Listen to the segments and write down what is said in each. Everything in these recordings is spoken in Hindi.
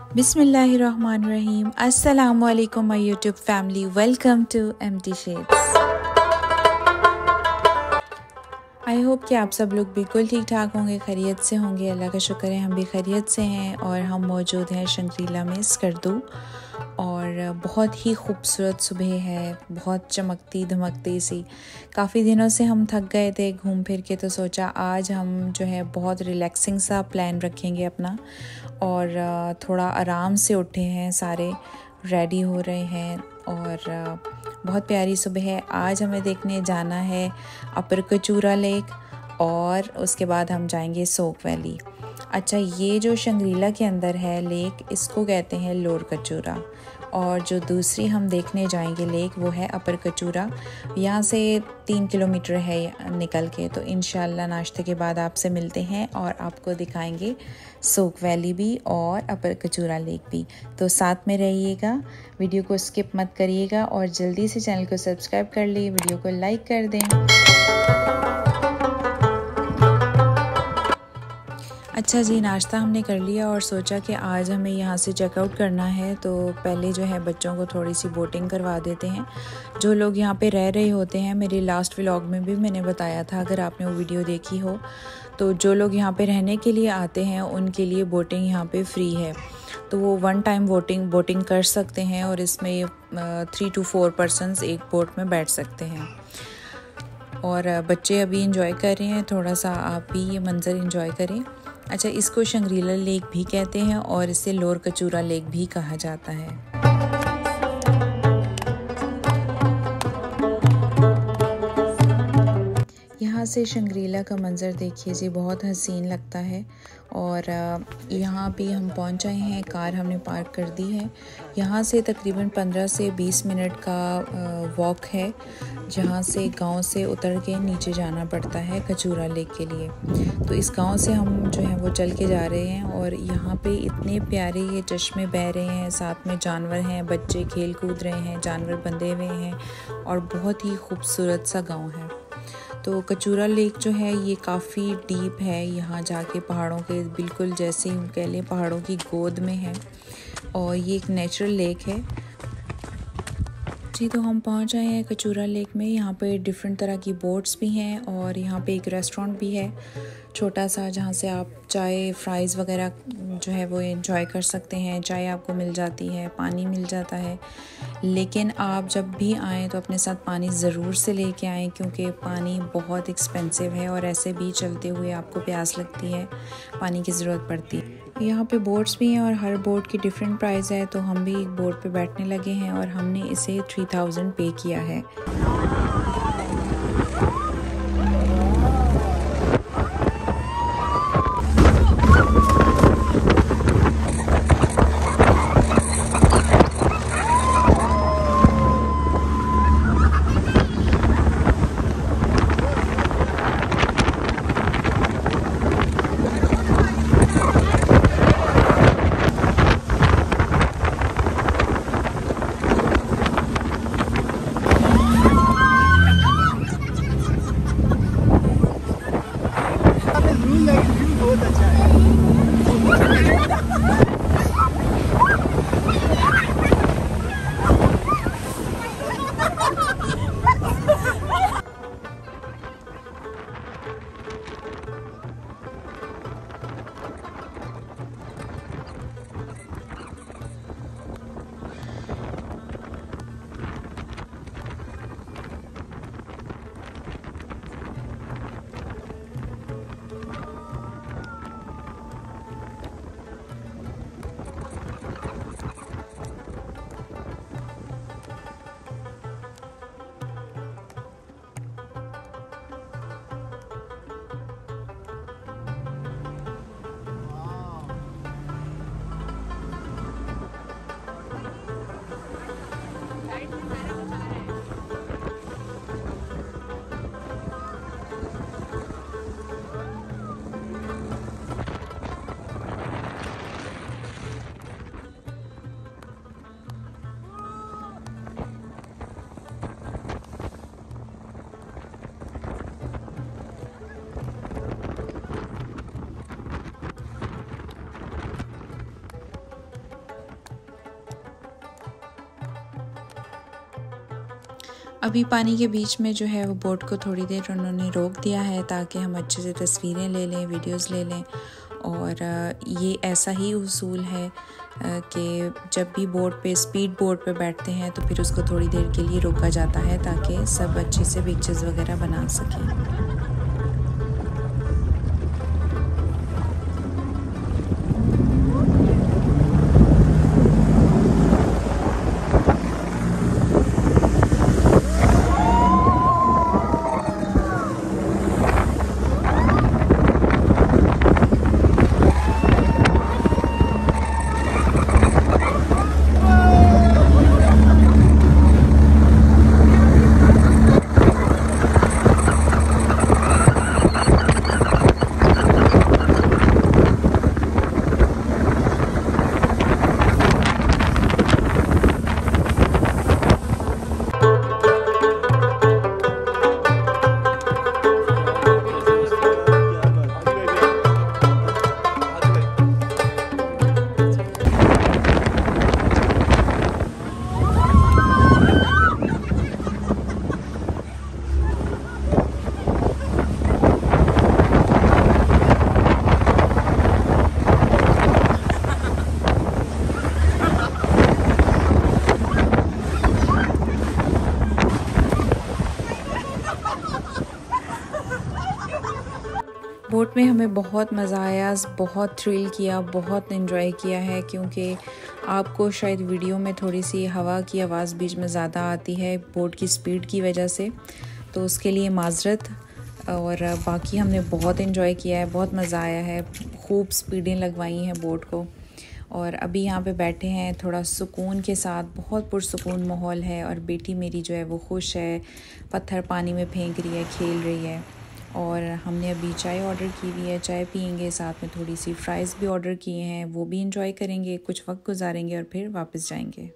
बिस्मिल्लाहिर्रहमानिर्रहीम। अस्सलाम वालेकुम my YouTube family, welcome to Empty Shades. I hope कि आप सब लोग बिल्कुल ठीक ठाक होंगे, खैरियत से होंगे। अल्लाह का शुक्र है हम भी खैरियत से हैं और हम मौजूद हैं शंग्रीला में स्कर्दू। और बहुत ही खूबसूरत सुबह है, बहुत चमकती धमकती सी। काफ़ी दिनों से हम थक गए थे घूम फिर के, तो सोचा आज हम जो है बहुत रिलैक्सिंग सा प्लान रखेंगे अपना और थोड़ा आराम से उठे हैं, सारे रेडी हो रहे हैं और बहुत प्यारी सुबह है। आज हमें देखने जाना है अपर कचूरा लेक और उसके बाद हम जाएंगे सोक वैली। अच्छा, ये जो शंग्रीला के अंदर है लेक, इसको कहते हैं लोअर कचूरा, और जो दूसरी हम देखने जाएंगे लेक वो है अपर कचूरा। यहाँ से 3 किलोमीटर है निकल के, तो इंशाल्लाह नाश्ते के बाद आपसे मिलते हैं और आपको दिखाएंगे सोक वैली भी और अपर कचूरा लेक भी। तो साथ में रहिएगा, वीडियो को स्किप मत करिएगा और जल्दी से चैनल को सब्सक्राइब कर लीजिए, वीडियो को लाइक कर दें। अच्छा जी, नाश्ता हमने कर लिया और सोचा कि आज हमें यहाँ से चेकआउट करना है, तो पहले जो है बच्चों को थोड़ी सी बोटिंग करवा देते हैं। जो लोग यहाँ पे रह रहे होते हैं, मेरे लास्ट व्लॉग में भी मैंने बताया था, अगर आपने वो वीडियो देखी हो, तो जो लोग यहाँ पे रहने के लिए आते हैं उनके लिए बोटिंग यहाँ पे फ्री है। तो वो 1 टाइम बोटिंग कर सकते हैं और इसमें 3 to 4 पर्सनस एक बोट में बैठ सकते हैं। और बच्चे अभी इंजॉय कर रहे हैं, थोड़ा सा आप भी ये मंज़र इंजॉय करें। अच्छा, इसको शंग्रीला लेक भी कहते हैं और इसे लोअर कचूरा लेक भी कहा जाता है। यहाँ से शंग्रीला का मंज़र देखिए जी, बहुत हसीन लगता है। और यहाँ भी हम पहुँच आए हैं, कार हमने पार्क कर दी है। यहाँ से तकरीबन 15 से 20 मिनट का वॉक है, जहाँ से गांव से उतर के नीचे जाना पड़ता है कचूरा लेक के लिए। तो इस गांव से हम जो है वो चल के जा रहे हैं और यहाँ पे इतने प्यारे ये चश्मे बह रहे हैं, साथ में जानवर हैं, बच्चे खेल कूद रहे हैं, जानवर बंधे हुए हैं और बहुत ही खूबसूरत सा गाँव है। तो कचूरा लेक जो है ये काफ़ी डीप है, यहाँ जाके पहाड़ों के बिल्कुल जैसे ही कह लें पहाड़ों की गोद में है और ये एक नेचुरल लेक है जी। तो हम पहुँच आए हैं कचूरा लेक में। यहाँ पे डिफरेंट तरह की बोट्स भी हैं और यहाँ पे एक रेस्टोरेंट भी है छोटा सा, जहाँ से आप चाय फ्राइज़ वगैरह जो है वो एंजॉय कर सकते हैं। चाय आपको मिल जाती है, पानी मिल जाता है, लेकिन आप जब भी आएँ तो अपने साथ पानी ज़रूर से लेके आएँ, क्योंकि पानी बहुत एक्सपेंसिव है और ऐसे भी चलते हुए आपको प्यास लगती है, पानी की ज़रूरत पड़ती है। यहाँ पे बोट्स भी हैं और हर बोट की डिफरेंट प्राइस है। तो हम भी एक बोट पे बैठने लगे हैं और हमने इसे 3000 पे किया है। अभी पानी के बीच में जो है वो बोट को थोड़ी देर उन्होंने रोक दिया है ताकि हम अच्छे से तस्वीरें ले लें, वीडियोस ले लें। और ये ऐसा ही उसूल है कि जब भी बोट पे स्पीड बोट पे बैठते हैं तो फिर उसको थोड़ी देर के लिए रोका जाता है ताकि सब अच्छे से पिक्चर्स वगैरह बना सकें। बोट में हमें बहुत मज़ा आया, बहुत थ्रिल किया, बहुत एंजॉय किया है, क्योंकि आपको शायद वीडियो में थोड़ी सी हवा की आवाज़ बीच में ज़्यादा आती है बोट की स्पीड की वजह से, तो उसके लिए माज़रत। और बाकी हमने बहुत एंजॉय किया है, बहुत मज़ा आया है, खूब स्पीडें लगवाई हैं बोट को। और अभी यहाँ पे बैठे हैं थोड़ा सुकून के साथ, बहुत पुरसुकून माहौल है। और बेटी मेरी जो है वो खुश है, पत्थर पानी में फेंक रही है, खेल रही है। और हमने अभी चाय ऑर्डर की हुई है, चाय पियेंगे, साथ में थोड़ी सी फ्राइज़ भी ऑर्डर किए हैं, वो भी इंजॉय करेंगे, कुछ वक्त गुजारेंगे और फिर वापस जाएंगे।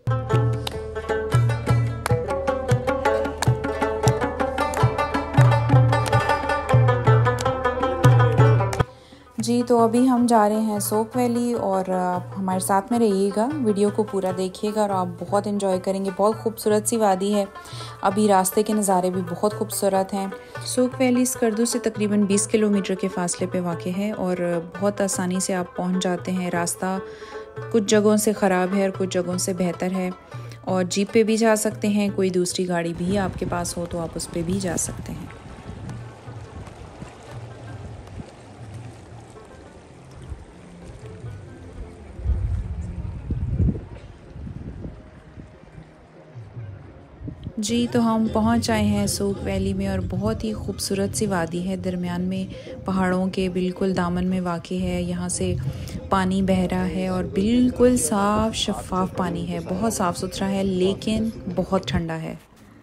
जी, तो अभी हम जा रहे हैं सोक वैली और आप हमारे साथ में रहिएगा, वीडियो को पूरा देखिएगा और आप बहुत एंजॉय करेंगे। बहुत खूबसूरत सी वादी है, अभी रास्ते के नज़ारे भी बहुत खूबसूरत हैं। सोक वैली स्कर्दू से तकरीबन 20 किलोमीटर के फासले पे वाक़ है और बहुत आसानी से आप पहुंच जाते हैं। रास्ता कुछ जगहों से ख़राब है और कुछ जगहों से बेहतर है, और जीप पे भी जा सकते हैं, कोई दूसरी गाड़ी भी आपके पास हो तो आप उस पर भी जा सकते हैं। जी, तो हम पहुंच आए हैं सोक वैली में और बहुत ही खूबसूरत सी वादी है, दरमियान में पहाड़ों के बिल्कुल दामन में वाक़ई है। यहाँ से पानी बह रहा है और बिल्कुल साफ़ शफ़ाफ़ पानी है, बहुत साफ़ सुथरा है लेकिन बहुत ठंडा है।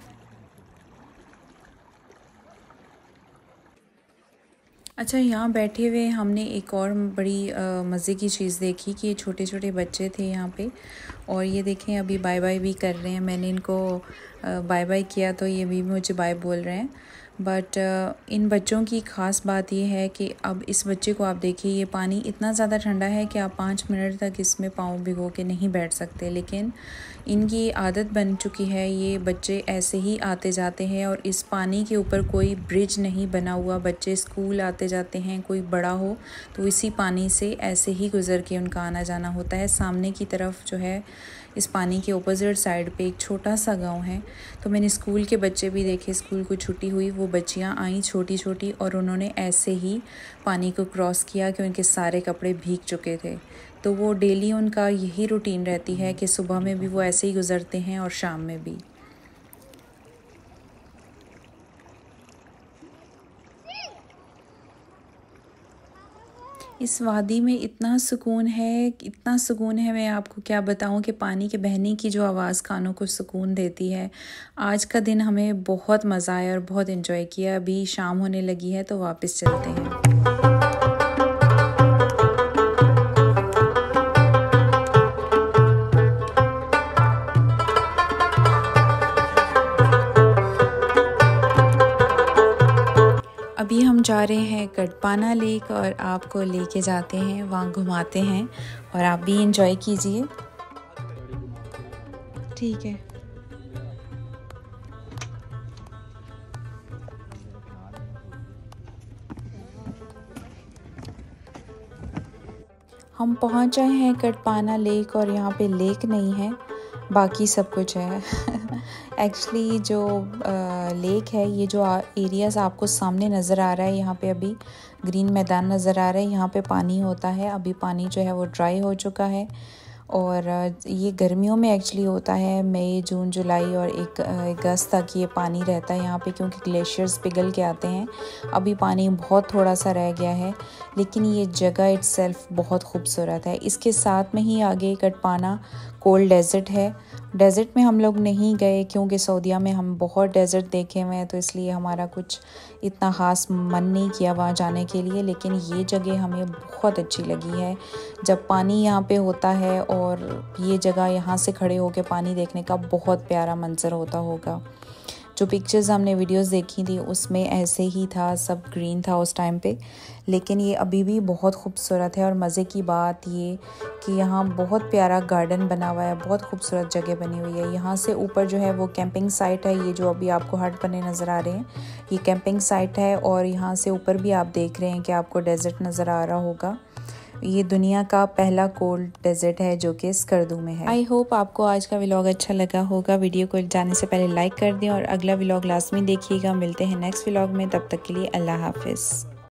अच्छा, यहाँ बैठे हुए हमने एक और बड़ी मज़े की चीज़ देखी कि छोटे छोटे बच्चे थे यहाँ पे, और ये देखें अभी बाय बाय भी कर रहे हैं। मैंने इनको बाय बाय किया तो ये भी मुझे बाय बोल रहे हैं। बट इन बच्चों की ख़ास बात ये है कि अब इस बच्चे को आप देखिए, ये पानी इतना ज़्यादा ठंडा है कि आप 5 मिनट तक इसमें पाँव भिगो के नहीं बैठ सकते, लेकिन इनकी आदत बन चुकी है। ये बच्चे ऐसे ही आते जाते हैं और इस पानी के ऊपर कोई ब्रिज नहीं बना हुआ। बच्चे स्कूल आते जाते हैं, कोई बड़ा हो तो इसी पानी से ऐसे ही गुज़र के उनका आना जाना होता है। सामने की तरफ जो है इस पानी के अपोजिट साइड पे एक छोटा सा गांव है, तो मैंने स्कूल के बच्चे भी देखे। स्कूल को छुट्टी हुई, वो बच्चियां आईं छोटी छोटी, और उन्होंने ऐसे ही पानी को क्रॉस किया कि उनके सारे कपड़े भीग चुके थे। तो वो डेली उनका यही रूटीन रहती है कि सुबह में भी वो ऐसे ही गुज़रते हैं और शाम में भी। इस वादी में इतना सुकून है, इतना सुकून है, मैं आपको क्या बताऊं कि पानी के बहने की जो आवाज़ कानों को सुकून देती है। आज का दिन हमें बहुत मज़ा आया और बहुत एंजॉय किया। अभी शाम होने लगी है तो वापस चलते हैं। अभी हम जा रहे हैं कटपाना लेक और आपको लेके जाते हैं, वहाँ घुमाते हैं और आप भी एंजॉय कीजिए। ठीक है। हम पहुंच आए हैं कटपाना लेक और यहाँ पे लेक नहीं है, बाकी सब कुछ है। एक्चुअली जो लेक है, ये जो एरियाज़ आपको सामने नज़र आ रहा है, यहाँ पे अभी ग्रीन मैदान नज़र आ रहा है, यहाँ पे पानी होता है। अभी पानी जो है वो ड्राई हो चुका है और ये गर्मियों में एक्चुअली होता है, मई जून जुलाई और 1 अगस्त तक ये पानी रहता है यहाँ पे, क्योंकि ग्लेशियर्स पिघल के आते हैं। अभी पानी बहुत थोड़ा सा रह गया है, लेकिन ये जगह इट्सेल्फ बहुत खूबसूरत है। इसके साथ में ही आगे कटपाना कोल्ड डेज़र्ट है। डेज़र्ट में हम लोग नहीं गए क्योंकि सऊदीया में हम बहुत डेज़र्ट देखे हुए हैं, तो इसलिए हमारा कुछ इतना ख़ास मन नहीं किया वहाँ जाने के लिए। लेकिन ये जगह हमें बहुत अच्छी लगी है। जब पानी यहाँ पे होता है और ये जगह, यहाँ से खड़े होकर पानी देखने का बहुत प्यारा मंजर होता होगा। जो पिक्चर्स हमने वीडियोस देखी थी उसमें ऐसे ही था, सब ग्रीन था उस टाइम पे, लेकिन ये अभी भी बहुत खूबसूरत है। और मज़े की बात ये कि यहाँ बहुत प्यारा गार्डन बना हुआ है, बहुत खूबसूरत जगह बनी हुई है। यहाँ से ऊपर जो है वो कैंपिंग साइट है, ये जो अभी आपको हट बने नज़र आ रहे हैं ये कैंपिंग साइट है। और यहाँ से ऊपर भी आप देख रहे हैं कि आपको डेज़र्ट नज़र आ रहा होगा। ये दुनिया का पहला कोल्ड डेज़र्ट है जो कि स्कर्दू में है। आई होप आपको आज का व्लॉग अच्छा लगा होगा। वीडियो को जाने से पहले लाइक कर दें और अगला व्लॉग लाजमी देखिएगा। मिलते हैं नेक्स्ट व्लॉग में, तब तक के लिए अल्लाह हाफिज़।